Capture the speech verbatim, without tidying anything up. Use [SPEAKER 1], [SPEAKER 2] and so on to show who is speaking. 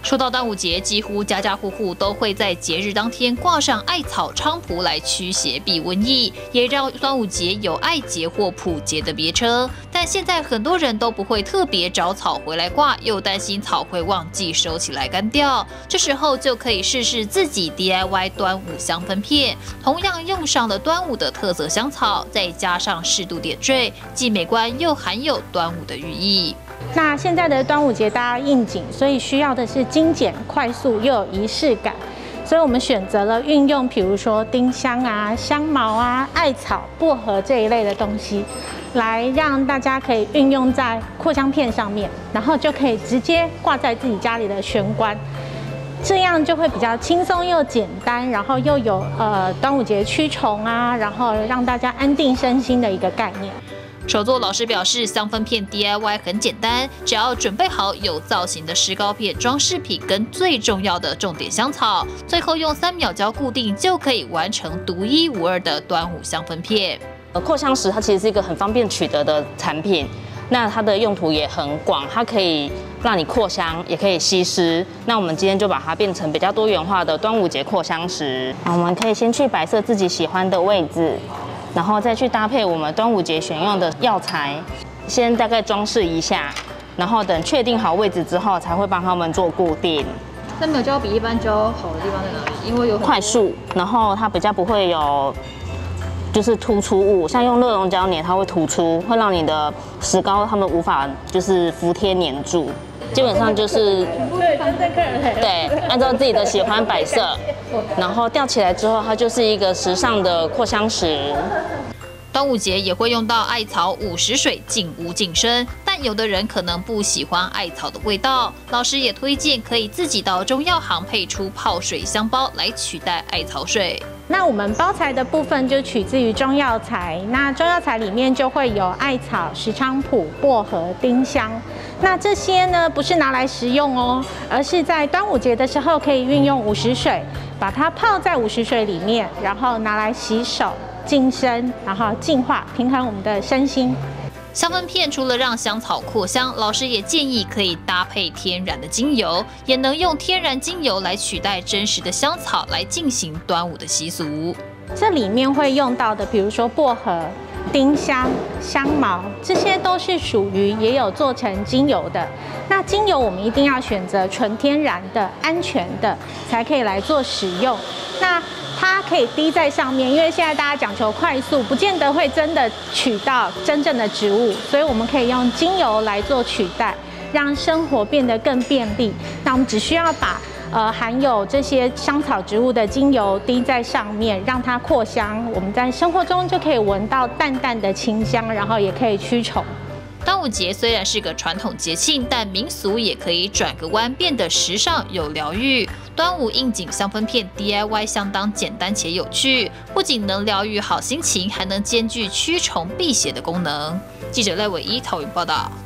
[SPEAKER 1] 说到端午节，几乎家家户户都会在节日当天挂上艾草菖蒲来驱邪避瘟疫，也让端午节有艾节或普节的别称。但现在很多人都不会特别找草回来挂，又担心草会忘记收起来干掉。这时候就可以试试自己 D I Y 端午香氛片，同样用上了端午的特色香草，再加上适度点缀，既美观又含有端午的寓意。
[SPEAKER 2] 那现在的端午节大家应景，所以需要的是精简、快速又有仪式感，所以我们选择了运用，比如说丁香啊、香茅啊、艾草、薄荷这一类的东西，来让大家可以运用在扩香片上面，然后就可以直接挂在自己家里的玄关，这样就会比较轻松又简单，然后又有呃端午节驱虫啊，然后让大家安定身心的一个概念。
[SPEAKER 1] 手作老师表示，香氛片 D I Y 很简单，只要准备好有造型的石膏片、装饰品跟最重要的重点香草，最后用三秒胶固定，就可以完成独一无二的端午香氛片。
[SPEAKER 3] 呃，扩香石它其实是一个很方便取得的产品，那它的用途也很广，它可以让你扩香，也可以吸湿。那我们今天就把它变成比较多元化的端午节扩香石。我们可以先去摆设自己喜欢的位置。 然后再去搭配我们端午节选用的药材，先大概装饰一下，然后等确定好位置之后，才会帮他们做固定。
[SPEAKER 1] 三秒胶比一般胶好的地方在哪里？因为有
[SPEAKER 3] 快速，然后它比较不会有就是突出物，像用热熔胶粘，它会突出，会让你的石膏它们无法就是服帖粘住。 基本上就是对，按照自己的喜欢摆设，然后吊起来之后，它就是一个时尚的扩香石。
[SPEAKER 1] 端午节也会用到艾草午时水净污净身，但有的人可能不喜欢艾草的味道，老师也推荐可以自己到中药行配出泡水香包来取代艾草水。
[SPEAKER 2] 那我们包材的部分就取自于中药材，那中药材里面就会有艾草、石菖蒲、薄荷、丁香。那这些呢，不是拿来食用哦，而是在端午节的时候可以运用午时水，把它泡在午时水里面，然后拿来洗手、净身，然后净化、平衡我们的身心。
[SPEAKER 1] 香氛片除了让香草扩香，老师也建议可以搭配天然的精油，也能用天然精油来取代真实的香草，来进行端午的习俗。
[SPEAKER 2] 这里面会用到的，比如说薄荷、丁香、香茅，这些都是属于也有做成精油的。那精油我们一定要选择纯天然的、安全的，才可以来做使用。那 它可以滴在上面，因为现在大家讲求快速，不见得会真的取到真正的植物，所以我们可以用精油来做取代，让生活变得更便利。那我们只需要把呃含有这些香草植物的精油滴在上面，让它扩香，我们在生活中就可以闻到淡淡的清香，然后也可以驱虫。
[SPEAKER 1] 端午节虽然是个传统节庆，但民俗也可以转个弯，变得时尚有疗愈。端午应景香氛片 D I Y 相当简单且有趣，不仅能疗愈好心情，还能兼具驱虫辟邪的功能。记者赖伟一桃园报道。